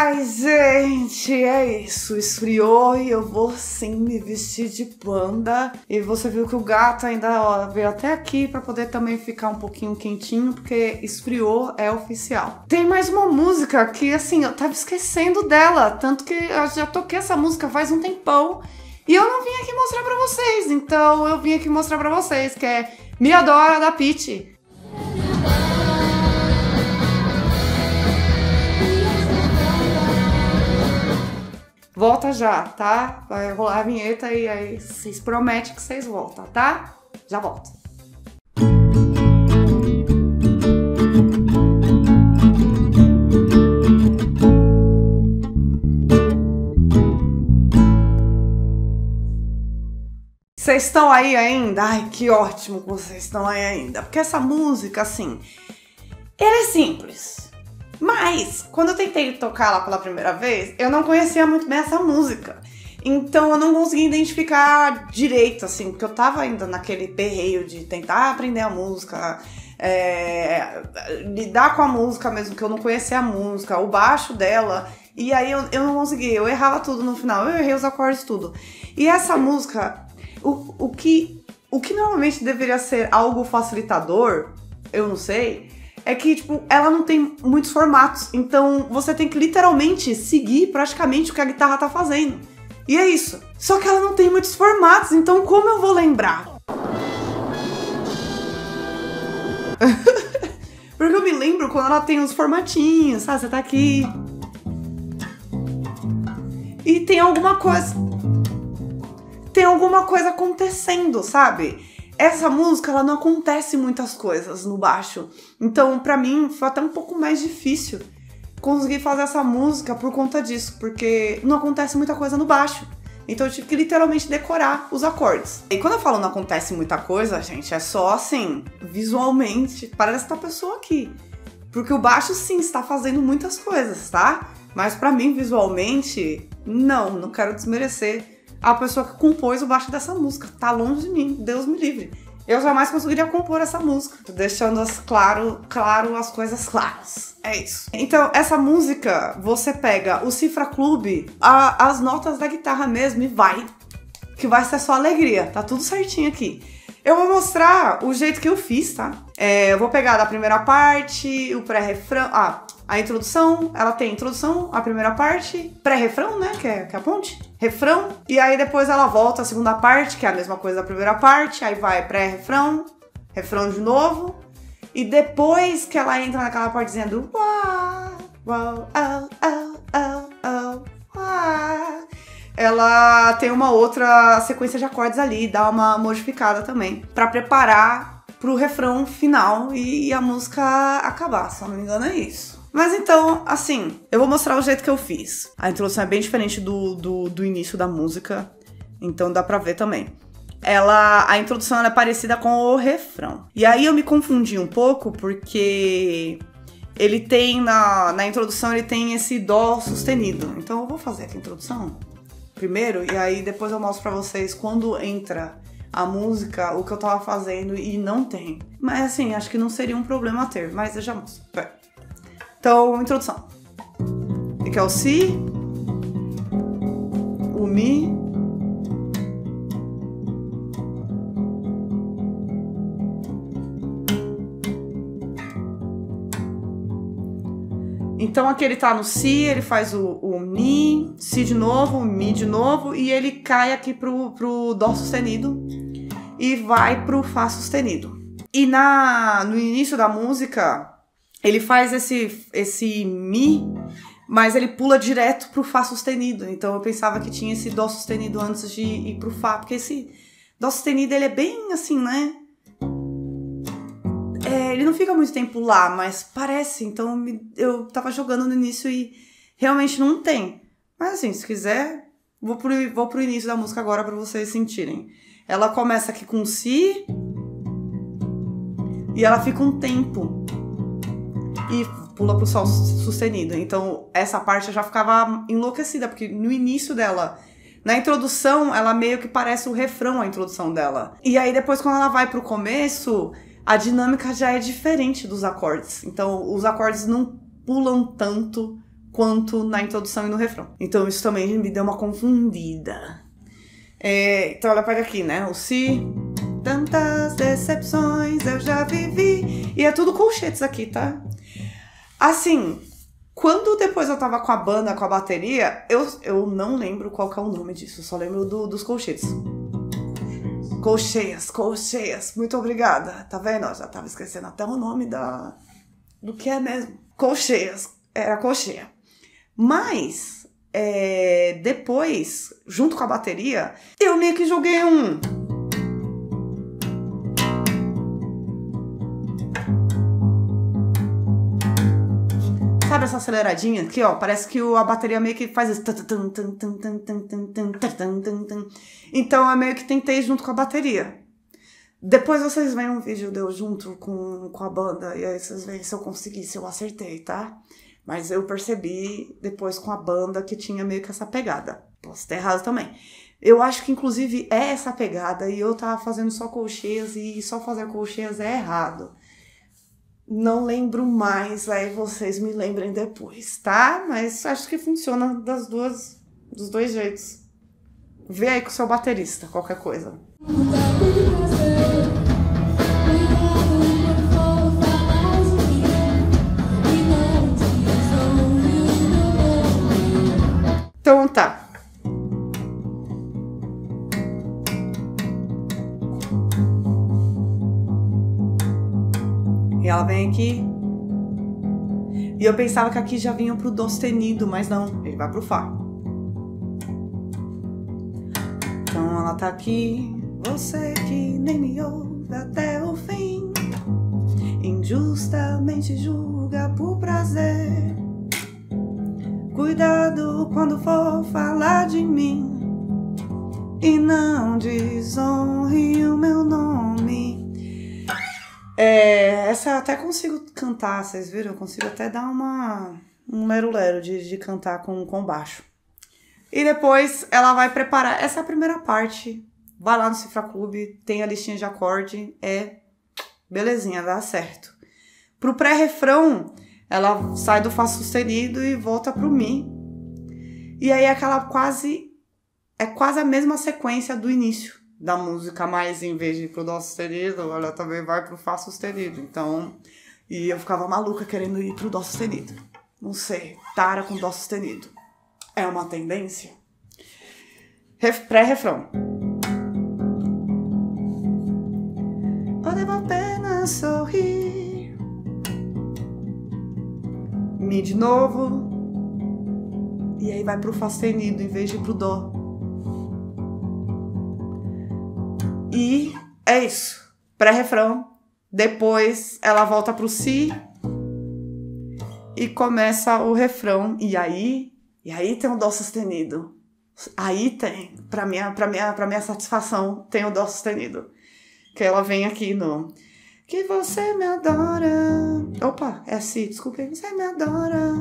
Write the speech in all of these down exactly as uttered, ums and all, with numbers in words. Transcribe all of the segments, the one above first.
Ai, gente, é isso. Esfriou e eu vou sim me vestir de panda. E você viu que o gato ainda ó, veio até aqui pra poder também ficar um pouquinho quentinho, porque esfriou é oficial. Tem mais uma música que, assim, eu tava esquecendo dela. Tanto que eu já toquei essa música faz um tempão. E eu não vim aqui mostrar pra vocês. Então eu vim aqui mostrar pra vocês, que é Me Adora, da Pitty. Volta já, tá? Vai rolar a vinheta e aí vocês prometem que vocês voltam, tá? Já volto. Vocês estão aí ainda? Ai, que ótimo que vocês estão aí ainda. Porque essa música, assim, ela é simples. Mas, quando eu tentei tocar ela pela primeira vez, eu não conhecia muito bem essa música. Então eu não conseguia identificar direito, assim, porque eu tava ainda naquele perreio de tentar aprender a música, é, lidar com a música mesmo, que eu não conhecia a música, o baixo dela, e aí eu, eu não conseguia, eu errava tudo no final, eu errei os acordes, tudo. E essa música, o, o, que, o que normalmente deveria ser algo facilitador, eu não sei... É que, tipo, ela não tem muitos formatos. Então, você tem que literalmente seguir praticamente o que a guitarra tá fazendo. E é isso. Só que ela não tem muitos formatos, então como eu vou lembrar? Porque eu me lembro quando ela tem os formatinhos, sabe? Você tá aqui... E tem alguma coisa... Tem alguma coisa acontecendo, sabe? Essa música, ela não acontece muitas coisas no baixo. Então, pra mim, foi até um pouco mais difícil conseguir fazer essa música por conta disso, porque não acontece muita coisa no baixo. Então eu tive que literalmente decorar os acordes. E quando eu falo não acontece muita coisa, gente, é só assim, visualmente, parece essa pessoa aqui. Porque o baixo, sim, está fazendo muitas coisas, tá? Mas pra mim, visualmente, não, não quero desmerecer a pessoa que compôs o baixo dessa música. Tá longe de mim, Deus me livre. Eu jamais conseguiria compor essa música. Tô deixando as claro, claro as coisas claras. É isso. Então, essa música, você pega o Cifra Club, a, as notas da guitarra mesmo e vai. Que vai ser só alegria. Tá tudo certinho aqui. Eu vou mostrar o jeito que eu fiz, tá? É, eu vou pegar da primeira parte, o pré-refrão... Ah, a introdução, ela tem introdução, a primeira parte, pré-refrão, né, que é, que é a ponte, refrão, e aí depois ela volta a segunda parte, que é a mesma coisa da primeira parte, aí vai pré-refrão, refrão de novo, e depois que ela entra naquela partezinha do uau, uau, au, au, au, au, uau, ela tem uma outra sequência de acordes ali, dá uma modificada também, pra preparar pro refrão final e, e a música acabar, se eu não me engano é isso. Mas então, assim, eu vou mostrar o jeito que eu fiz. A introdução é bem diferente do, do, do início da música, então dá pra ver também. Ela, a introdução ela é parecida com o refrão. E aí eu me confundi um pouco, porque ele tem, na, na introdução, ele tem esse dó sustenido. Então eu vou fazer aqui a introdução primeiro, e aí depois eu mostro pra vocês quando entra a música, o que eu tava fazendo e não tem. Mas assim, acho que não seria um problema ter, mas eu já mostro. Pera. Então, introdução. Aqui é o Si, o Mi, então aqui ele tá no Si, ele faz o, o Mi, Si de novo, Mi de novo, e ele cai aqui pro, pro Dó sustenido e vai pro Fá sustenido. E na, no início da música... Ele faz esse, esse Mi, mas ele pula direto pro Fá sustenido. Então eu pensava que tinha esse Dó sustenido antes de ir pro Fá. Porque esse Dó sustenido, ele é bem assim, né? É, ele não fica muito tempo lá, mas parece. Então eu tava jogando no início e realmente não tem. Mas assim, se quiser, vou pro, vou pro início da música agora pra vocês sentirem. Ela começa aqui com Si. E ela fica um tempo. E pula pro Sol sustenido. Então, essa parte eu já ficava enlouquecida, porque no início dela, na introdução, ela meio que parece o refrão, a introdução dela. E aí, depois, quando ela vai pro começo, a dinâmica já é diferente dos acordes. Então, os acordes não pulam tanto quanto na introdução e no refrão. Então isso também me deu uma confundida. É, então ela pega aqui, né? O si, tantas decepções eu já vivi. E é tudo colchetes aqui, tá? Assim, quando depois eu tava com a banda, com a bateria, eu, eu não lembro qual que é o nome disso. Eu só lembro do, dos colchetes. Colcheias, colcheias. Muito obrigada. Tá vendo? Eu já tava esquecendo até o nome da, do que é mesmo. Colcheias. Era colcheia. Mas, é, depois, junto com a bateria, eu meio que joguei um... Sabe essa aceleradinha aqui, ó? Parece que a bateria meio que faz isso. Então, eu meio que tentei junto com a bateria. Depois vocês veem um vídeo de eu junto com, com a banda, e aí vocês veem se eu consegui, se eu acertei, tá? Mas eu percebi depois com a banda que tinha meio que essa pegada. Posso ter errado também. Eu acho que inclusive é essa pegada e eu tava fazendo só colcheias e só fazer colcheias é errado. Não lembro mais, aí vocês me lembrem depois, tá? Mas acho que funciona das duas, dos dois jeitos. Vê aí com o seu baterista, qualquer coisa. Então tá. E ela vem aqui. E eu pensava que aqui já vinha pro dó sustenido, mas não, ele vai pro fá. Então ela tá aqui. Você que nem me ouve até o fim, injustamente julga por prazer. Cuidado quando for falar de mim e não desonre o meu nome. É, essa eu até consigo cantar, vocês viram? Eu consigo até dar uma, um lero-lero de, de cantar com, com baixo. E depois ela vai preparar, essa é a primeira parte. Vai lá no Cifra Clube, tem a listinha de acorde, é belezinha, dá certo. Pro pré-refrão, ela sai do Fá sustenido e volta pro Mi. E aí aquela quase, é quase a mesma sequência do início da música, mas em vez de ir pro Dó sustenido, ela também vai pro Fá sustenido. Então, e eu ficava maluca querendo ir pro Dó sustenido. Não sei, tara com Dó sustenido. É uma tendência? Pré-refrão. Eu devo apenas sorrir. Mi de novo. E aí vai pro Fá sustenido em vez de ir pro Dó. E é isso. Pré-refrão. Depois ela volta pro Si. E começa o refrão. E aí, e aí tem o Dó sustenido. Aí tem, pra minha, pra minha, pra minha satisfação, tem o Dó sustenido. Que ela vem aqui no... Que você me adora. Opa, é Si, desculpa aí. Você me adora.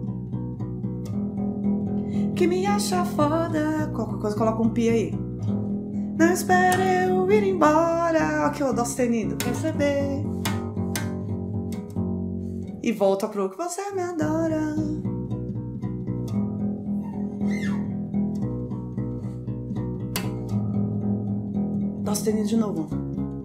Que me acha foda. Qualquer coisa coloca um pi aí. Não espere eu ir embora. Aqui o Dó sustenido, perceber. E volta pro que você me adora. Dó sustenido de novo.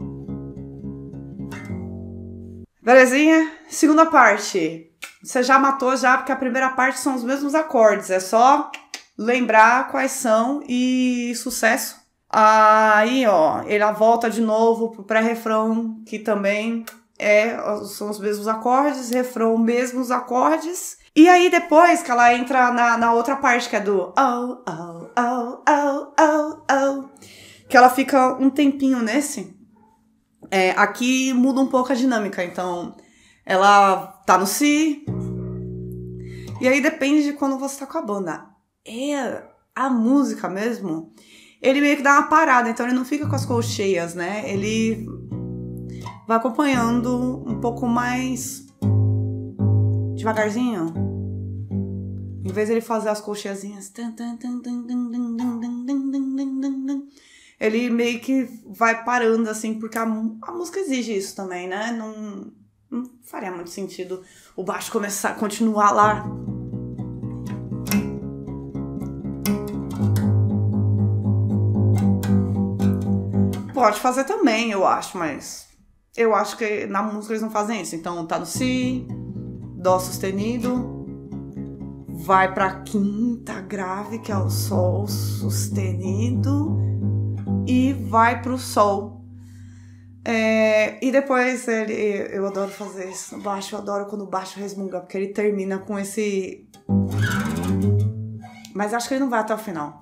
Belezinha? Segunda parte. Você já matou já, porque a primeira parte são os mesmos acordes. É só lembrar quais são e sucesso. Aí, ó, ela volta de novo pro pré-refrão, que também é, são os mesmos acordes, refrão, mesmos acordes. E aí, depois que ela entra na, na outra parte, que é do oh, oh, oh, oh, oh, oh, que ela fica um tempinho nesse. É, aqui muda um pouco a dinâmica, então ela tá no Si. E aí depende de quando você tá com a banda. É a música mesmo. Ele meio que dá uma parada, então ele não fica com as colcheias, né? Ele vai acompanhando um pouco mais devagarzinho. Em vez de ele fazer as colcheiazinhas, ele meio que vai parando, assim, porque a, a música exige isso também, né? Não, não faria muito sentido o baixo começar, continuar lá pode fazer também, eu acho, mas eu acho que na música eles não fazem isso. Então tá no Si, Dó sustenido, vai pra quinta grave, que é o Sol sustenido, e vai pro Sol. É, e depois ele, eu adoro fazer isso no baixo, eu adoro quando o baixo resmunga, porque ele termina com esse... Mas acho que ele não vai até o final.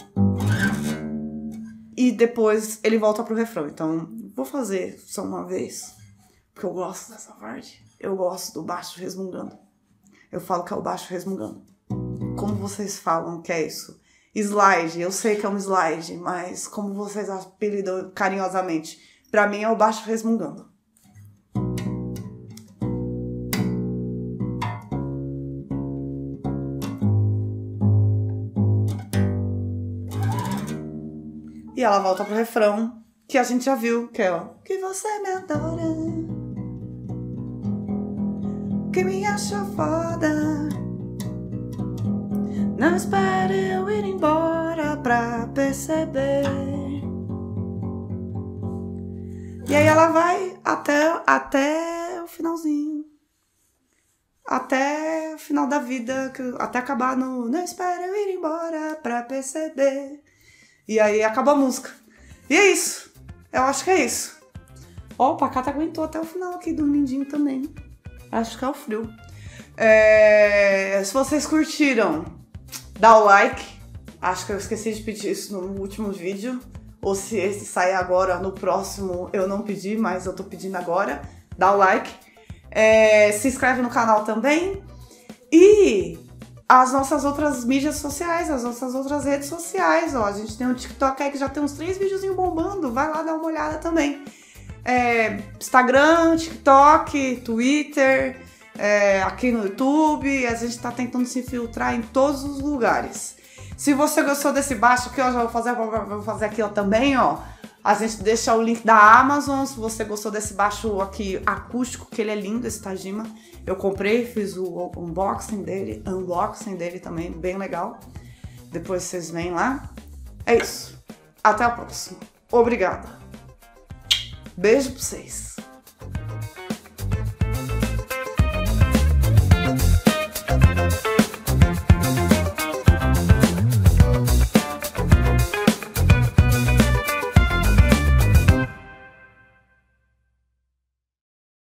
E depois ele volta pro refrão. Então, vou fazer só uma vez, porque eu gosto dessa parte. Eu gosto do baixo resmungando. Eu falo que é o baixo resmungando. Como vocês falam que é isso? Slide, eu sei que é um slide, mas como vocês apelidam carinhosamente, pra mim é o baixo resmungando. E ela volta pro refrão, que a gente já viu, que é o que você me adora, que me acha foda, não espere eu ir embora pra perceber. E aí ela vai até, até o finalzinho, até o final da vida, até acabar no não espere eu ir embora pra perceber. E aí acaba a música. E é isso. Eu acho que é isso. Ó, o Pacata aguentou até o final aqui, dormindinho também. Acho que é o frio. É... Se vocês curtiram, dá o like. Acho que eu esqueci de pedir isso no último vídeo. Ou se esse sair agora, no próximo eu não pedi, mas eu tô pedindo agora. Dá o like. É... Se inscreve no canal também. E... as nossas outras mídias sociais, as nossas outras redes sociais, ó. A gente tem um TikTok aí que já tem uns três videozinhos bombando, vai lá dar uma olhada também. É, Instagram, TikTok, Twitter, é, aqui no YouTube, a gente tá tentando se filtrar em todos os lugares. Se você gostou desse baixo aqui, ó, já vou fazer, vou fazer aqui ó, também, ó. A gente deixa o link da Amazon, se você gostou desse baixo aqui acústico, que ele é lindo, esse Tajima. Eu comprei, fiz o unboxing dele, unboxing dele também, bem legal. Depois vocês vêm lá. É isso. Até a próxima. Obrigada. Beijo pra vocês.